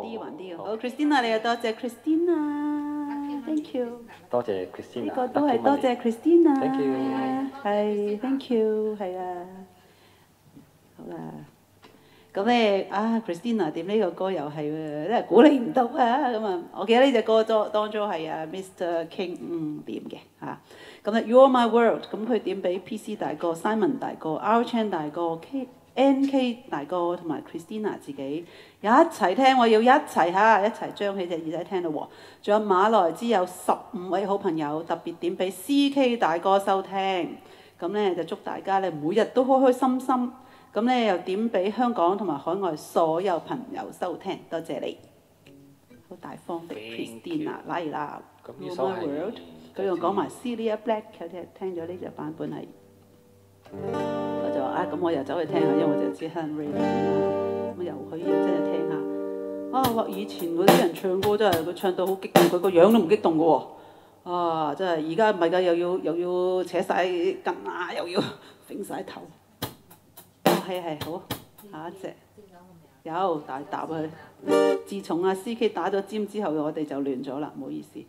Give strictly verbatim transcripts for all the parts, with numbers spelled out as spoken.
啲還啲好 ，Christina 你又多謝 Christina，thank you。 多謝 Christina。 呢個都係多謝 Christina。 Thank you。 係 ，thank you，係啊。好啦。咁咧啊 ，Christina 點呢個歌又係喎，真係鼓勵唔到啊！咁啊，我記得呢隻歌當當中係啊 Mister King 嗯點嘅嚇。咁咧 You're My World， 咁佢點俾 P C 大哥、Simon 大哥、R Chan 大哥、K N K 大哥同埋 Christina 自己一齊聽，我要一齊嚇，一齊張起隻耳仔聽到喎。仲有馬來之有十五位好朋友特別點俾 C K 大哥收聽，咁咧就祝大家咧每日都開開心心。咁咧又點俾香港同埋海外所有朋友收聽，多謝你，好大方的 Christina 嚟啦。You're My World， 佢又講埋 Celia Black， 佢聽聽咗呢隻版本係，我就話啊，咁我又走去聽下，因為我就知 Henry 啦，咁又可以真係聽下。啊，話以前嗰啲人唱歌真係佢唱到好激動，佢個樣都唔激動嘅喎。啊，真係而家唔係㗎，又要又要扯晒筋啊，又要揈晒頭。係係好，下一隻有大搭佢。自從阿 C K 打咗尖之後，我哋就亂咗啦，唔好意思。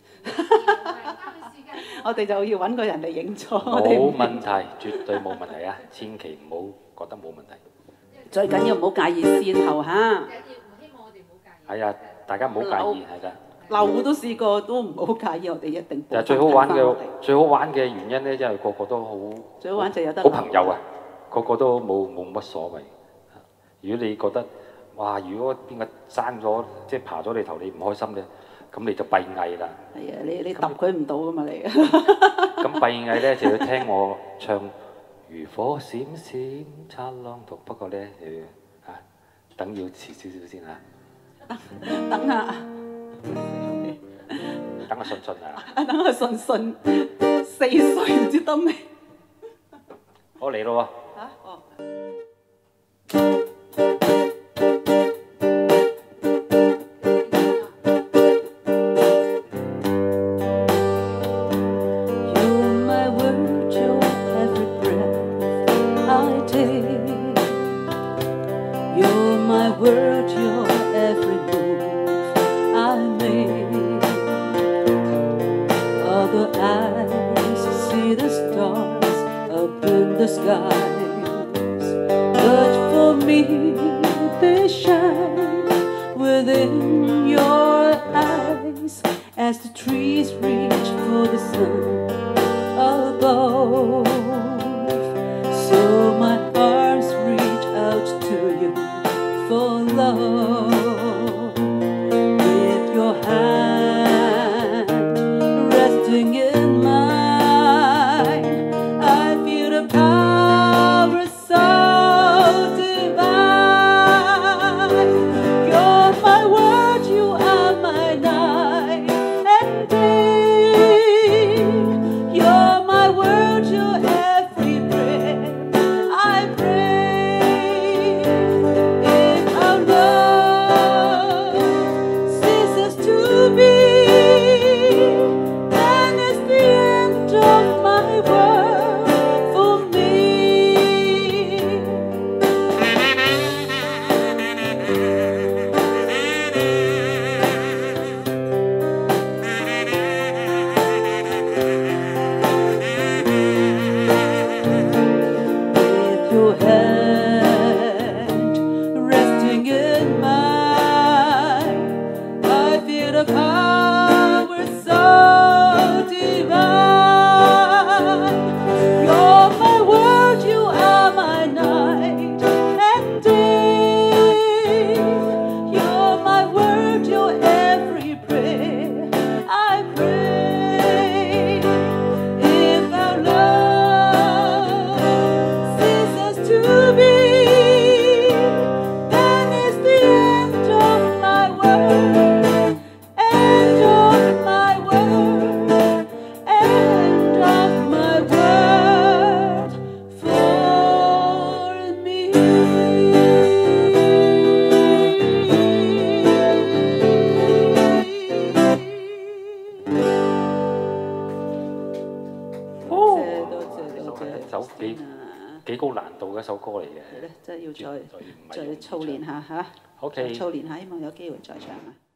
我哋就要揾個人嚟認錯。 冇問題，絕對冇問題啊！千祈唔好覺得冇問題。 最緊要唔好介意先後嚇。 係啊，大家唔好介意係㗎。 漏都試過，都唔好介意，我哋一定。 但係最好玩嘅最好玩嘅原因咧，因為個個都好。 最好玩就有得。 好朋友啊！個個都冇冇乜所謂。如果你覺得哇，如果邊個爭咗即係爬咗你頭，你唔開心嘅，咁你就閉翳啦。係啊，你你揼佢唔到噶嘛你。 咁閉翳咧就要聽我唱如火閃閃擦浪圖，不過咧就要嚇等要遲少少先嚇。 等下。 等我順順啊！ 等我順順四歲唔知得未？ 我嚟咯喎！ OK， 操練下，希望有機會再唱啊。